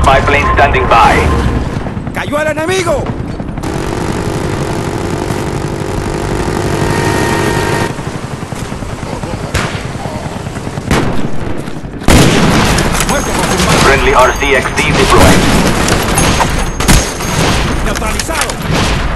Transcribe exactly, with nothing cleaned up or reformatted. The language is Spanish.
Spy plane standing by. ¡Cayó el enemigo! Muerto confirmado. Friendly R C X D deployed. Neutralizado.